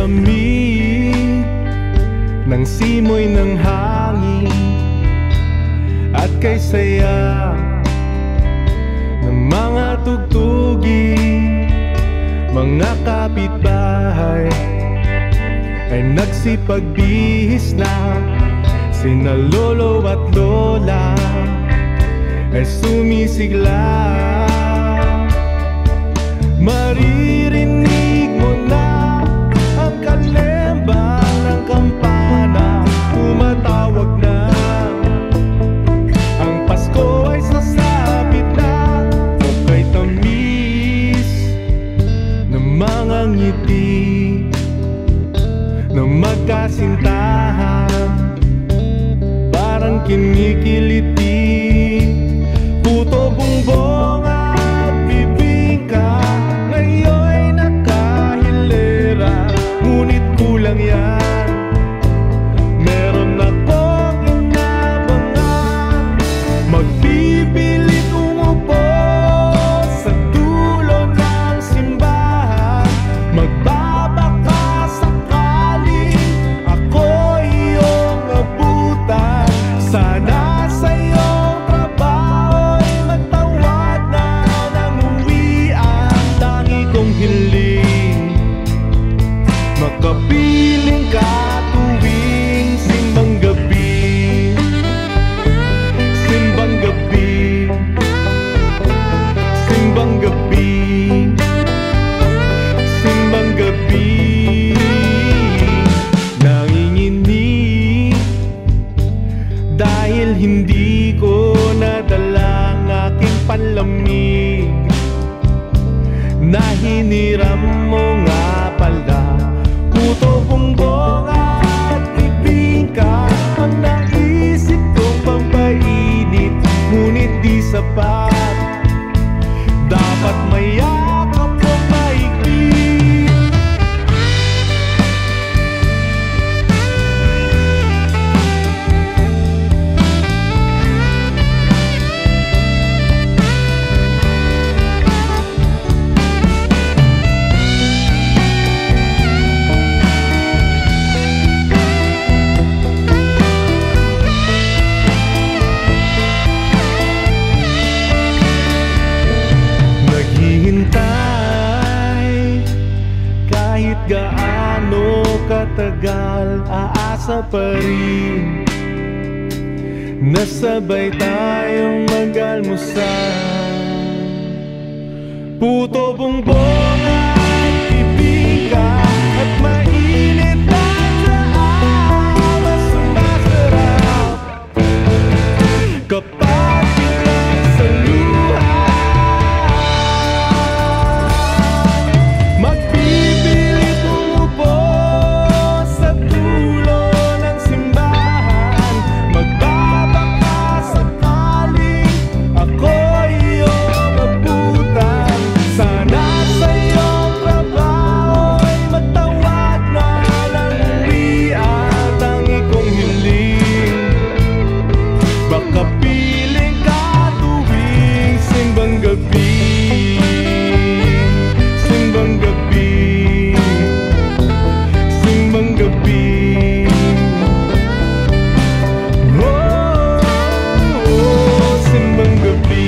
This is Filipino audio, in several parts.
lamig ng simoy ng hangin at kay saya ng mga tugtugin. Mga kapitbahay ay nagsipagbihis na, sina lolo at lola ay sumisigla. Maririnig mo na ang kalembang ng kampana, tumatawag na ang Pasko ay sasapit na. Kay tamis ng mga ngiti ng magkasintahan, parang kinikiliti. Puto, bumbong at bibingka ngayon'y nakahilera, ngunit kulang yan. Meron akong inabangan, magpipilit umupo sa dulo ng simbahan. Magbabaka sakaling ako iyong abutan. Sana sa iyong trabaho'y magtawag na ng uwian. Tangi kong hiling, makapiling ka tuwing simbang gabi. Simbang gabi, simbang gabi, simbang gabi. Nanginginig dahil hindi ko nadala ang aking panlamig, na hiniram mo nga pala. Puto, bumbong at bibingka ang naisip kong pampainit, ngunit di sapat. Dapat mayakap o maigpit. Naghihintay kahit gaano katagal, aasa pa rin nasabay tayong mag-almusal. Puto, bumbong at bibingka at mainit na tsaa, mas masarap kapag biglang sa luha. Magpipilit umupo sa dulo ng simbahan. Magbabaka sakaling ako iyong abutan. Sana sa iyong trabaho'y magtawag na ng uwian. Tangi kong hiling, baka piling ka tuwing simbang gabi. Simbang gabi, simbang gabi. Oh, oh, simbang gabi,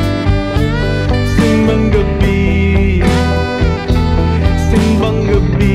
simbang gabi, simbang gabi.